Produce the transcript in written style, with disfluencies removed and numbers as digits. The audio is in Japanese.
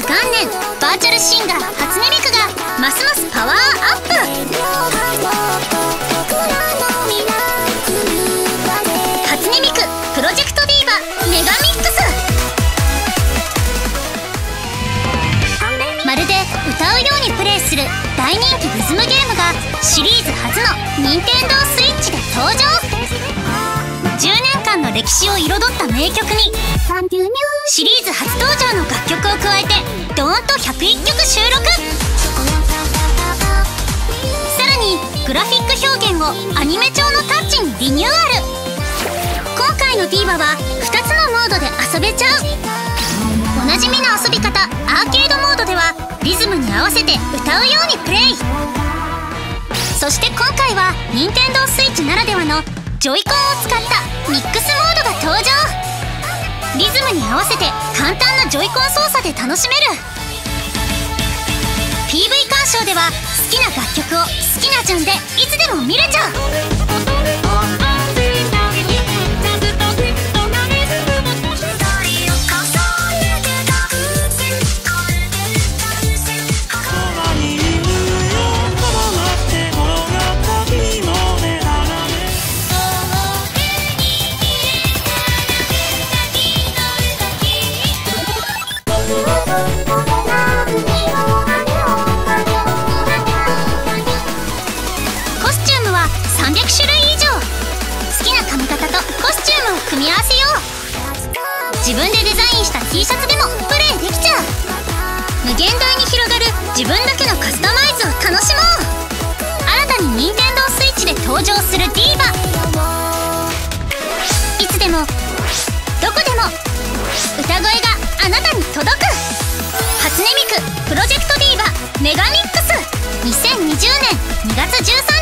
元年バーチャルシンガー初音ミクがますますパワーアップ。初音ミクプロジェクトディーバメガミックス。まるで歌うようにプレイする大人気リズムゲームがシリーズ初の任天堂スイッチで登場。10年間の歴史を彩った名曲にシリーズ初登場の楽曲を加えてドーンと101曲収録。さらにグラフィック表現をアニメ調のタッチにリニューアル。今回のディーバは2つのモードで遊べちゃう。おなじみの遊び方アーケードモードではリズムに合わせて歌うようにプレイ。そして今回は任天堂スイッチならではのジョイコンを使ったミックスモードが登場。リズムに合わせて簡単なジョイコン操作で楽しめる。 PV 鑑賞では好きな楽曲を好きな順でいつでも見れちゃう。300種類以上。好きな髪型とコスチュームを組み合わせよう。自分でデザインした T シャツでもプレイできちゃう。無限大に広がる自分だけのカスタマイズを楽しもう。新たに任天堂スイッチで登場するディーバ。いつでもどこでも歌声があなたに届く。初音ミクプロジェクトディーバメガミックス2020年2月13日